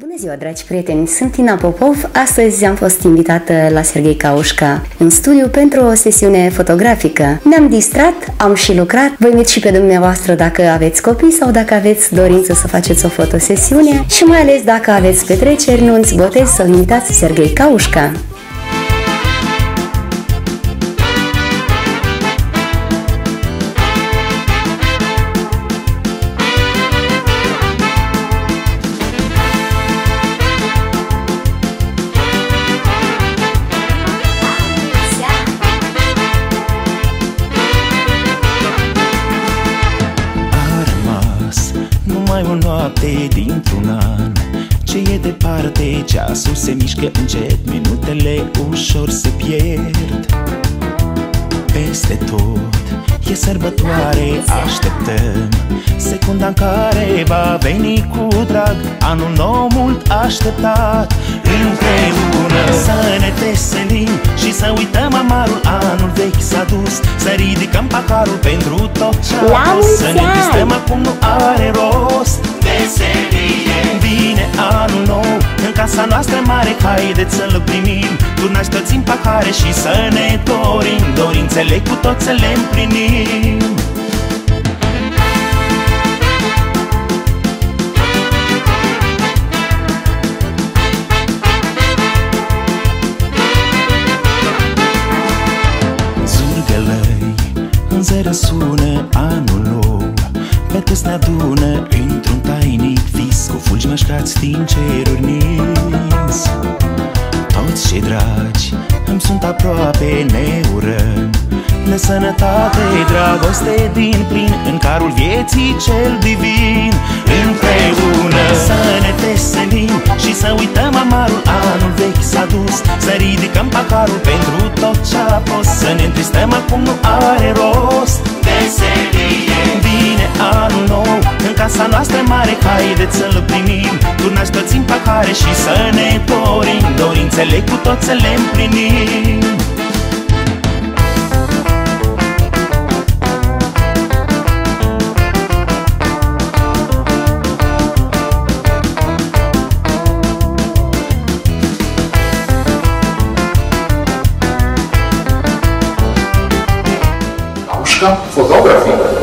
Bună ziua, dragi prieteni! Sunt Tina Popov. Astăzi am fost invitată la Serghei Caușca în studiu pentru o sesiune fotografică. Ne-am distrat, am și lucrat. Vă invit și pe dumneavoastră dacă aveți copii sau dacă aveți dorință să faceți o fotosesiune și mai ales dacă aveți petreceri, nunți, botezi, să-l invitați Serghei Caușca. Numai o noapte dintr-un an, ce e departe, ceasul se mișcă încet, minutele ușor se pierd. Peste tot e sărbătoare, așteptăm secunda în care va veni cu drag anul nou mult așteptat. Împreună să ne veselim și să uităm amarul, anul vechi s-a dus, să ridicăm paharul pentru tot ce-a fost, să ne tristăm acum nu are rost. Veselie! Vine anul nou în casa noastră mare, haideți să-l primim, turnați toți în pahare și să ne dorim dorințele cu toți să le împlinim. Zurgălăi în zără sună anul nou, pe toți ne adună într-un tainic vis, cu fulgi mășcați din ceruri nins. Toți cei dragi îmi sunt aproape, ne urăm de sănătate, dragoste din plin în carul vieții cel divin. Împreună să ne veselim și să uităm amarul, anul vechi s-a dus, să ridicăm paharul pentru tot ce-a fost, să ne întristăm acum nu are rost. Veselie! Vine anul nou în casa noastră mare, haideți să-l primim, turnați toți în pahare și să ne dorim dorințele cu toți să le împlinim. Caușca Photography.